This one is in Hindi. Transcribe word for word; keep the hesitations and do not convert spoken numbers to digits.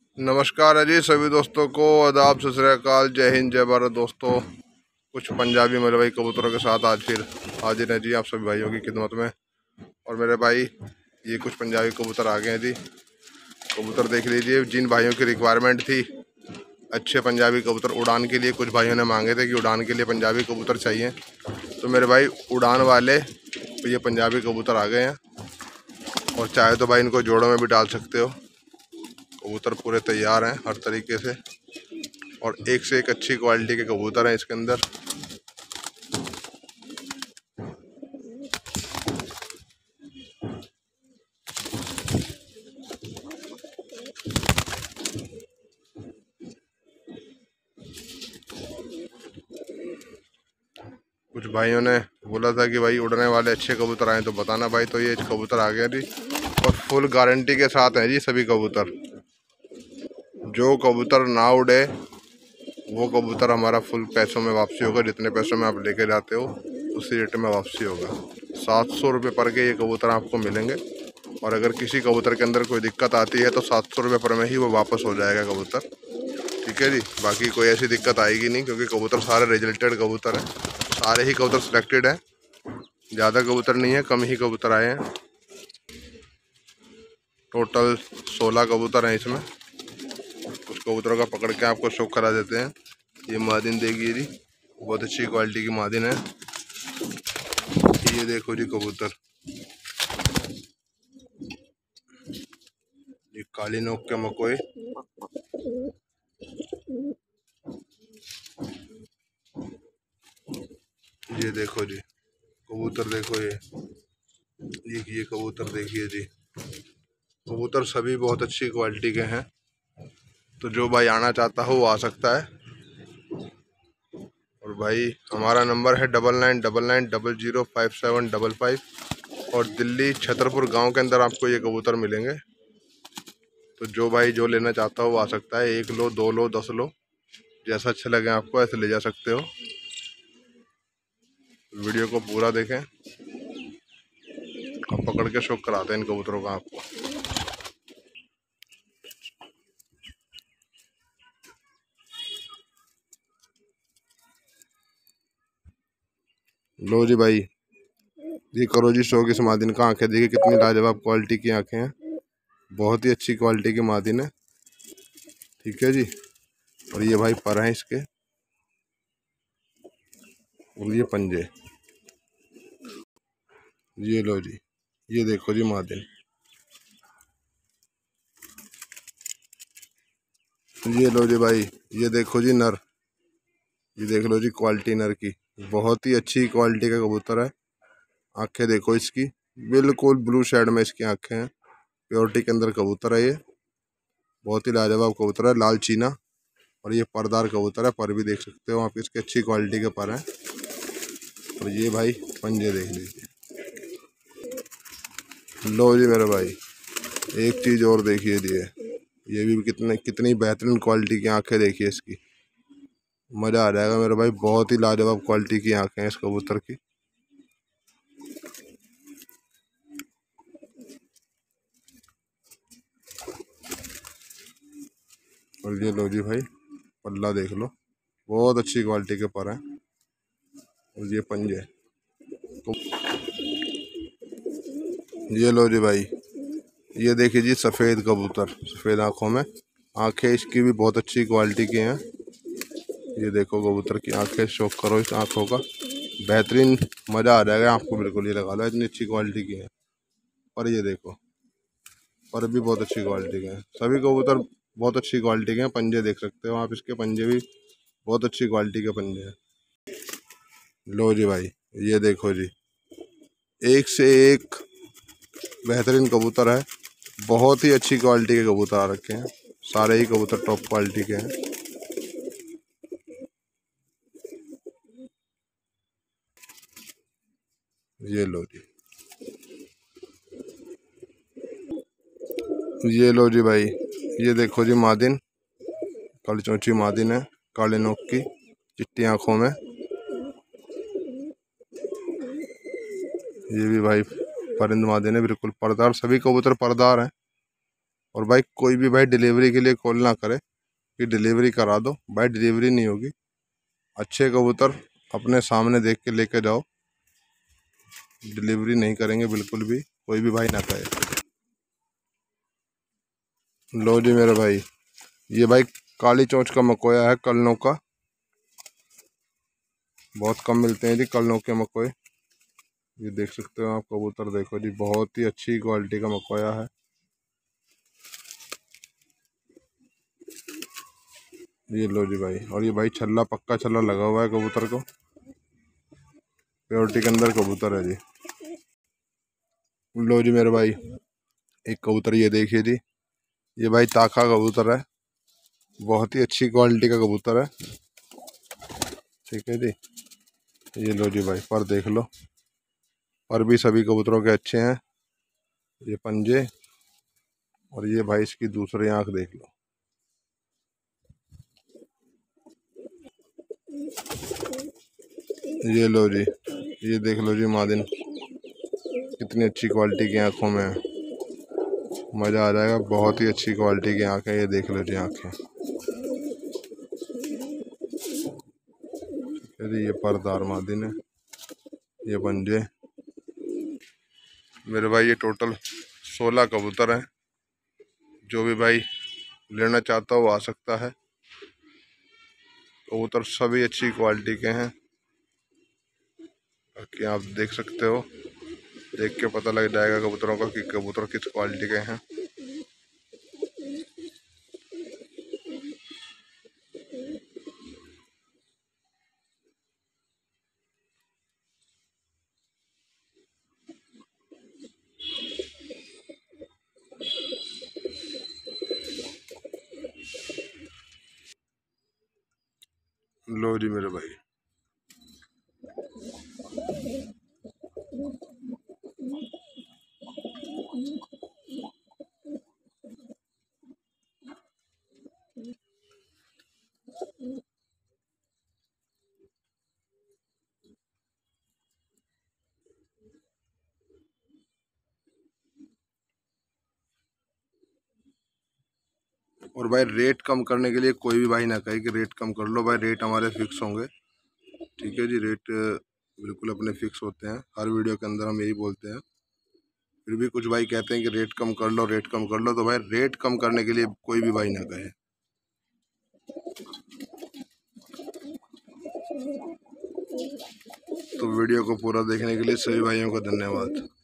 नमस्कार है जी सभी दोस्तों को, आदाब, सत श्री अकाल, जय हिंद, जय भारत। दोस्तों, कुछ पंजाबी मलवई कबूतरों के साथ आज फिर हाजिर है जी आप सभी भाइयों की खिदमत में। और मेरे भाई, ये कुछ पंजाबी कबूतर आ गए हैं जी। कबूतर देख लीजिए। जिन भाइयों की रिक्वायरमेंट थी अच्छे पंजाबी कबूतर उड़ान के लिए, कुछ भाइयों ने मांगे थे कि उड़ान के लिए पंजाबी कबूतर चाहिए, तो मेरे भाई उड़ान वाले ये पंजाबी कबूतर आ गए हैं। और चाहे तो भाई इनको जोड़ों में भी डाल सकते हो। कबूतर पूरे तैयार हैं हर तरीके से, और एक से एक अच्छी क्वालिटी के कबूतर हैं इसके अंदर। कुछ भाइयों ने बोला था कि भाई उड़ने वाले अच्छे कबूतर आए तो बताना भाई, तो ये कबूतर आ गया जी, और फुल गारंटी के साथ हैं जी सभी कबूतर। जो कबूतर ना उड़े वो कबूतर हमारा फुल पैसों में वापसी होगा। जितने पैसों में आप लेके जाते हो उसी रेट में वापसी होगा। सात सौ रुपये पर के ये कबूतर आपको मिलेंगे। और अगर किसी कबूतर के अंदर कोई दिक्कत आती है तो सात सौ रुपये पर में ही वो वापस हो जाएगा कबूतर। ठीक है जी, बाकी कोई ऐसी दिक्कत आएगी नहीं, क्योंकि कबूतर सारे रिजल्टेड कबूतर हैं, सारे ही कबूतर सिलेक्टेड हैं। ज़्यादा कबूतर नहीं है, कम ही कबूतर आए हैं। टोटल सोलह कबूतर हैं इसमें। कुछ कबूतरों का पकड़ के आपको शो करा देते हैं। ये मादिन देखिए जी, बहुत अच्छी क्वालिटी की मादिन है। ये देखो जी कबूतर, ये काली नोक के मकोए। ये देखो जी कबूतर, देखो ये ये ये कबूतर देखिए जी। कबूतर सभी बहुत अच्छी क्वालिटी के हैं, तो जो भाई आना चाहता हो वो आ सकता है। और भाई हमारा नंबर है double nine double nine double zero five seven double five. और दिल्ली छतरपुर गांव के अंदर आपको ये कबूतर मिलेंगे। तो जो भाई जो लेना चाहता हो वो आ सकता है। एक लो, दो लो, दस लो, जैसा अच्छा लगे आपको ऐसे ले जा सकते हो। वीडियो को पूरा देखें, अब पकड़ के शौक कराते हैं इन कबूतरों का आपको। लो जी भाई, ये करो जी शौक इस मादिन का। आंखें देखिए कितनी लाजवाब क्वालिटी की आंखें हैं, बहुत ही अच्छी क्वालिटी की मादिन है। ठीक है जी, और ये भाई पर हैं इसके, और ये पंजे। ये लो जी, ये देखो जी मादिन। ये लो जी भाई, ये देखो जी नर। ये देख लो जी क्वालिटी नर की, बहुत ही अच्छी क्वालिटी का कबूतर है। आंखें देखो इसकी, बिल्कुल ब्लू शेड में इसकी आंखें हैं। प्योरिटी के अंदर कबूतर है ये, बहुत ही लाजवाब कबूतर है, लाल चीना। और ये परदार कबूतर है, पर भी देख सकते हो आप इसके, अच्छी क्वालिटी के पर हैं। और ये भाई पंजे देख लीजिए। लो जी मेरे भाई, एक चीज़ और देखिए जी, ये भी कितने कितनी बेहतरीन क्वालिटी की आंखें देखिए इसकी। मज़ा आ जाएगा मेरे भाई, बहुत ही लाजवाब क्वालिटी की आंखें हैं इस कबूतर की। और ये लो जी भाई पल्ला देख लो, बहुत अच्छी क्वालिटी के पर हैं। और ये पंजे, तो ये लो जी भाई, ये देखिए जी सफ़ेद कबूतर, सफ़ेद आँखों में। आंखें इसकी भी बहुत अच्छी क्वालिटी की हैं। ये देखो कबूतर की आंखें, शौक करो इस आँखों का, बेहतरीन, मज़ा आ जाएगा आपको। बिल्कुल ये लगा लो, इतनी अच्छी क्वालिटी की है। और ये देखो, पर भी बहुत अच्छी क्वालिटी के हैं। सभी कबूतर बहुत अच्छी क्वालिटी के हैं। पंजे देख सकते हो आप इसके, पंजे भी बहुत अच्छी क्वालिटी के पंजे हैं। लो जी भाई, ये देखो जी, एक से एक बेहतरीन कबूतर है। बहुत ही अच्छी क्वालिटी के कबूतर आ रखे हैं, सारे ही कबूतर टॉप क्वालिटी के हैं। ये लो जी, ये लो जी भाई, ये देखो जी मादिन, काली चौची मादिन है, काले नोक की, चिट्टी आंखों में। ये भी भाई परिंद मादिन है, बिल्कुल परदार, सभी कबूतर परदार हैं। और भाई कोई भी भाई डिलीवरी के लिए कॉल ना करे कि डिलीवरी करा दो, भाई डिलीवरी नहीं होगी। अच्छे कबूतर अपने सामने देख के लेके जाओ, डिलीवरी नहीं करेंगे बिल्कुल भी, कोई भी भाई ना कहे। लो जी मेरे भाई, ये भाई काली चोंच का मकोया है, कलनों का। बहुत कम मिलते हैं जी कलनों के मकोए। ये देख सकते हो आप कबूतर, देखो जी बहुत ही अच्छी क्वालिटी का मकोया है। ये लो जी भाई, और ये भाई छल्ला, पक्का छल्ला लगा हुआ है कबूतर को, प्योरिटी के अंदर कबूतर है जी। लो जी मेरे भाई, एक कबूतर ये देखिए जी, ये भाई ताका कबूतर है, बहुत ही अच्छी क्वालिटी का कबूतर है। ठीक है जी, ये लो जी भाई, पर देख लो, पर भी सभी कबूतरों के अच्छे हैं। ये पंजे, और ये भाई इसकी दूसरी आंख देख लो। ये लो जी, ये देख लो जी मादिन, कितनी अच्छी क्वालिटी की आंखों में है, मज़ा आ जाएगा। बहुत ही अच्छी क्वालिटी की आंखें, ये देख लो जी आंखें। यदि ये परदार मादिन है, ये पंजे। मेरे भाई ये टोटल सोलह कबूतर हैं, जो भी भाई लेना चाहता हो वो आ सकता है। कबूतर सभी अच्छी क्वालिटी के हैं, बाकी आप देख सकते हो, देख के पता लग जाएगा कबूतरों का कि कबूतर किस क्वालिटी के हैं। लो जी मेरे भाई, और भाई रेट कम करने के लिए कोई भी भाई ना कहे कि रेट कम कर लो, भाई रेट हमारे फिक्स होंगे। ठीक है जी, रेट बिल्कुल अपने फिक्स होते हैं, हर वीडियो के अंदर हम यही बोलते हैं। फिर भी कुछ भाई कहते हैं कि रेट कम कर लो, रेट कम कर लो, तो भाई रेट कम करने के लिए कोई भी भाई ना कहे। तो वीडियो को पूरा देखने के लिए सभी भाइयों को धन्यवाद।